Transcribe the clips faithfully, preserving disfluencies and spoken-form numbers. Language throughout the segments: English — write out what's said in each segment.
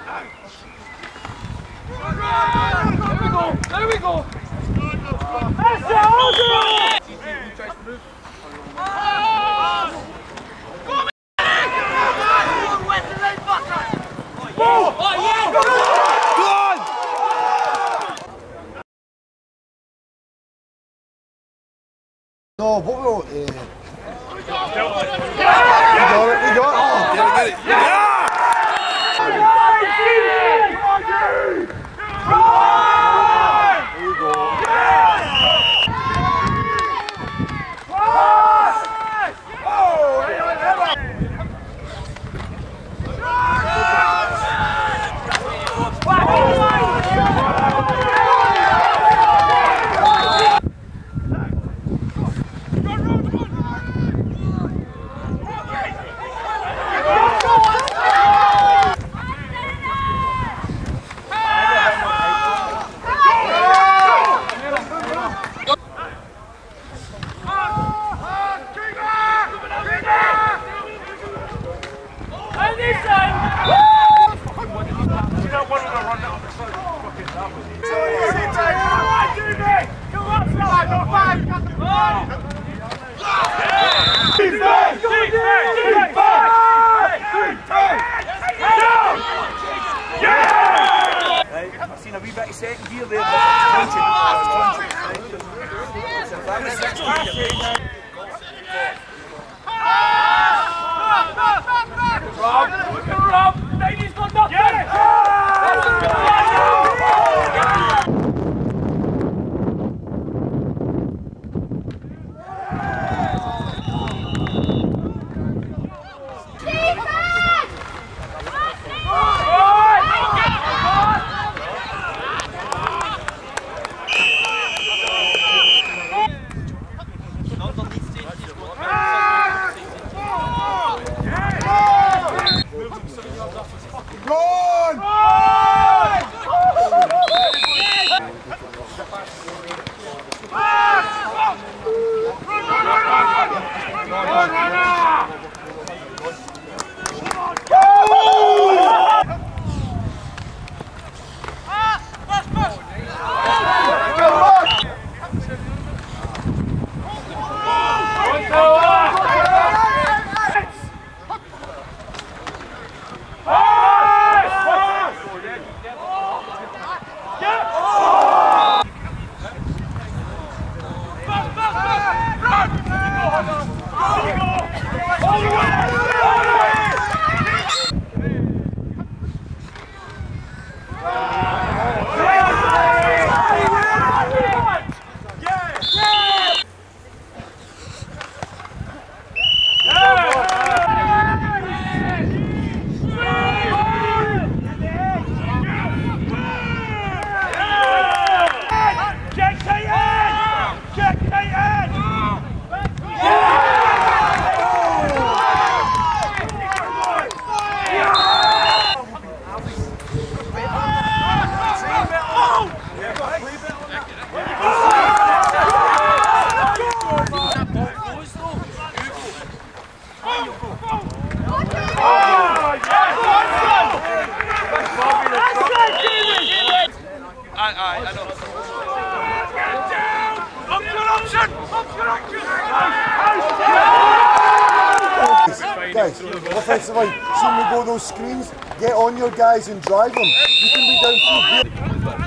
we go! There we go! No, what will uh, we got it, we got it. Oh, get it, get it. Yeah! I've seen a wee bit of second gear there, but it's Rob! Rob! Lady's got nothing! Guys, offensively, see me go those screens, get on your guys and drive them. You can be down through.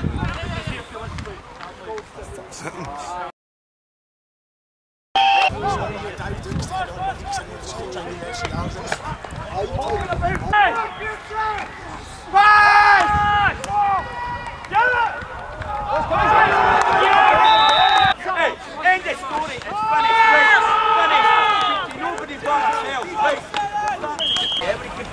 Hey, end the story, it's finished, right? Finished. Nobody but himself, right? Every good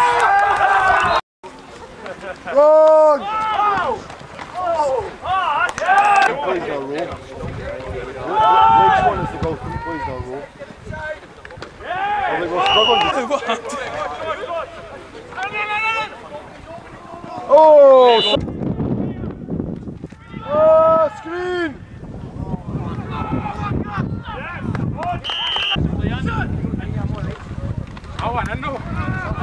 Run! Oh! Oh! Oh! I think we're struggling. Oh! Oh, screen! I want to know.